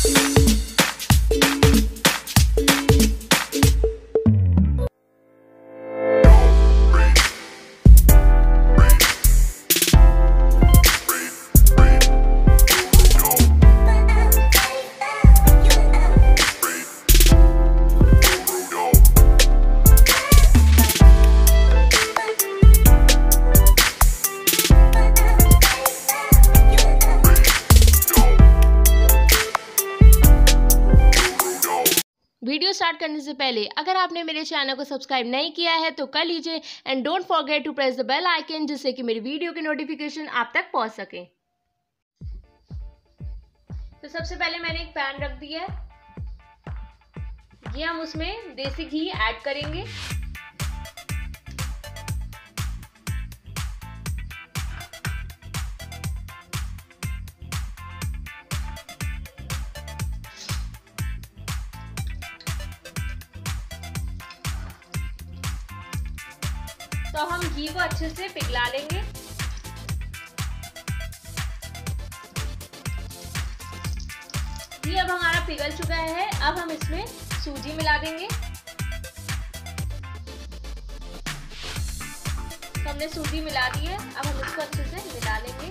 Video start करने से पहले अगर आपने मेरे चैनल को सब्सक्राइब नहीं किया है तो कर लीजिए and don't forget to press the bell icon, जिससे कि मेरी वीडियो की नोटिफिकेशन आप तक पहुंच सके। तो सबसे पहले मैंने एक पैन रख दिया है, ये हम उसमें देसी घी ऐड करेंगे। तो हम घी को अच्छे से पिघला लेंगे। घी अब हमारा पिघल चुका है, अब हम इसमें सूजी मिला देंगे। तो हमने सूजी मिला दी है, अब हम इसको अच्छे से मिला लेंगे।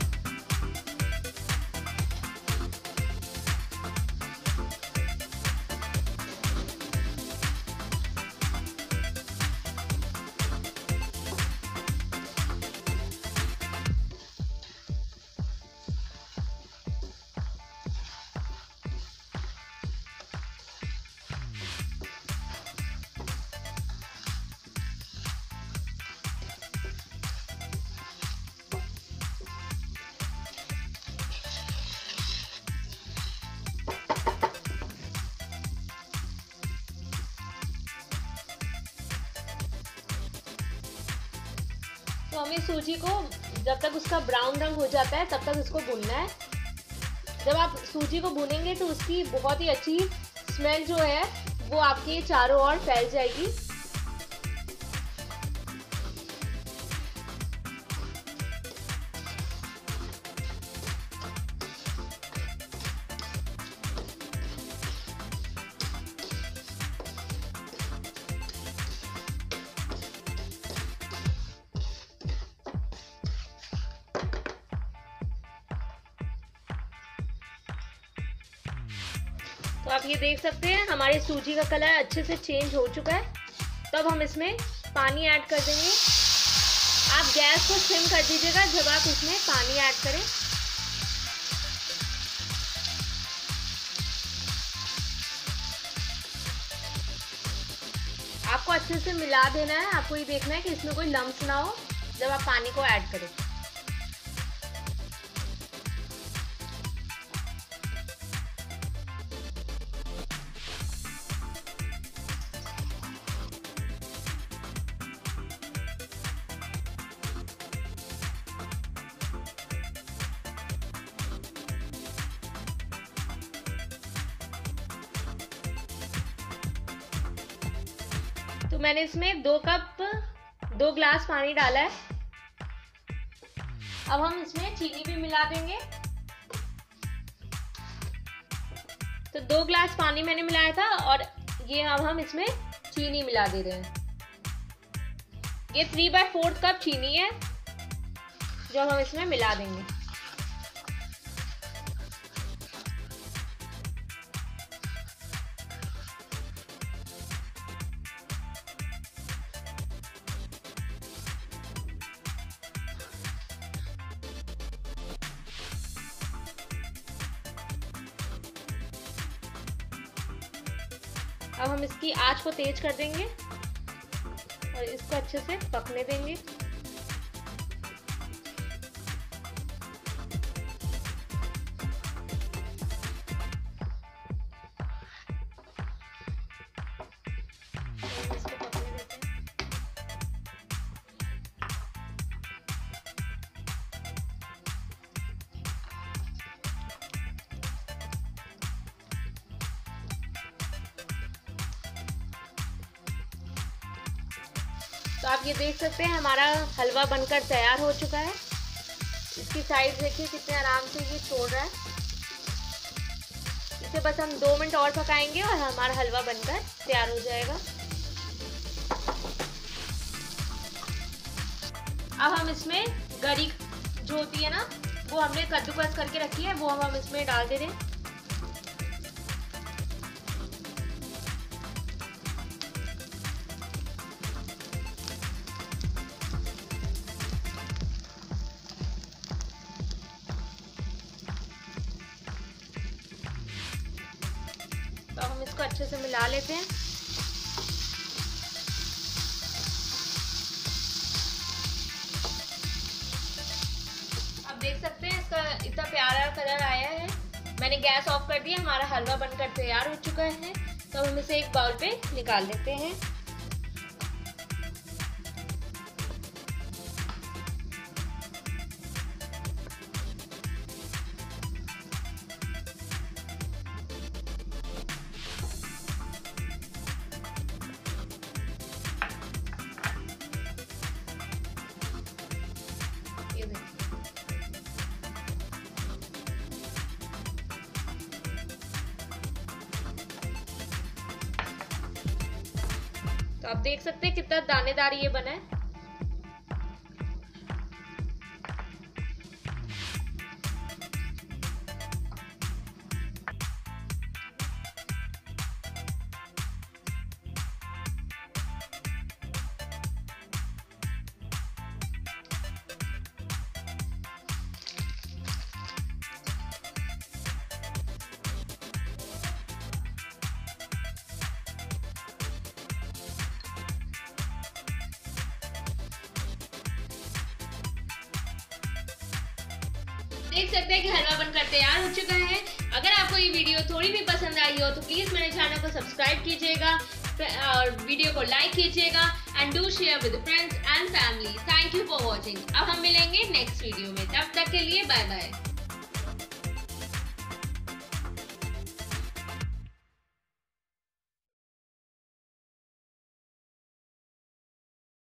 तो हमें सूजी को जब तक उसका ब्राउन रंग हो जाता है तब तक उसको भूनना है। जब आप सूजी को भूनेंगे तो उसकी बहुत ही अच्छी स्मेल जो है वो आपके चारों ओर फैल जाएगी। तो आप ये देख सकते हैं हमारे सूजी का कलर अच्छे से चेंज हो चुका है। तो अब हम इसमें पानी ऐड कर देंगे। आप गैस को सिम कर दीजिएगा जब आप इसमें पानी ऐड करें। आपको अच्छे से मिला देना है। आपको ये देखना है कि इसमें कोई लम्स ना हो जब आप पानी को ऐड करें। तो मैंने इसमें 2 ग्लास पानी डाला है। अब हम इसमें चीनी भी मिला देंगे। तो 2 ग्लास पानी मैंने मिलाया था और ये अब हम इसमें चीनी मिला दे रहे हैं। ये 3/4 कप चीनी है जो हम इसमें मिला देंगे। अब हम इसकी आंच को तेज कर देंगे और इसको अच्छे से पकने देंगे। तो आप ये देख सकते हैं हमारा हलवा बनकर तैयार हो चुका है। इसकी साइड देखिए कितने आराम से ये छोड़ रहा है। इसे इसे बस हम 2 मिनट और पकाएंगे और हमारा हलवा बनकर तैयार हो जाएगा। अब हम इसमें गरी जो होती है ना, वो हमने कद्दूकस करके रखी है, वो हम इसमें डाल दे रहे हैं। तो हम इसको अच्छे से मिला लेते हैं। आप देख सकते हैं इसका इतना प्यारा कलर आया है। मैंने गैस ऑफ कर दिया, हमारा हलवा बनकर तैयार हो चुका है। तो हम इसे एक बाउल पे निकाल लेते हैं। तो आप देख सकते हैं कितना दानेदार ये बना है। देख सकते हैं कि हलवा बनकर तैयार हो चुका है। अगर आपको ये वीडियो थोड़ी भी पसंद आई हो तो प्लीज मेरे चैनल को सब्सक्राइब कीजिएगा और वीडियो को लाइक कीजिएगा and do share with friends and family. Thank you for watching. अब हम मिलेंगे नेक्स्ट वीडियो में, तब तक के लिए बाय बाय।